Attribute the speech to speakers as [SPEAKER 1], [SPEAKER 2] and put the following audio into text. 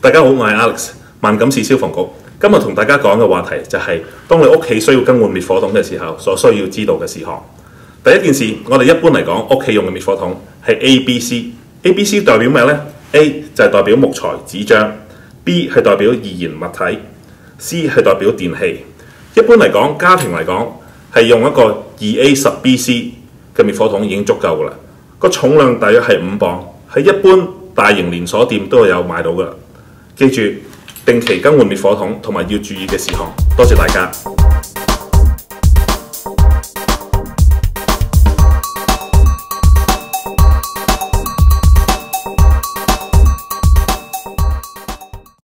[SPEAKER 1] 大家好，我係 Alex， 萬錦市消防局。今日同大家講嘅話題就係當你屋企需要更換滅火筒嘅時候，所需要知道嘅事項。第一件事，我哋一般嚟講屋企用嘅滅火筒係 A、B、C。A、B、C 代表咩呢？ A 就係代表木材、紙張 ，B 係代表易燃物體 ，C 係代表電器。一般嚟講，家庭嚟講係用一個 2A10BC 嘅滅火筒已經足夠㗎啦。個重量大約係5磅，喺一般大型連鎖店都有買到㗎啦。記住定期更換滅火筒同埋要注意嘅事項。多謝大家。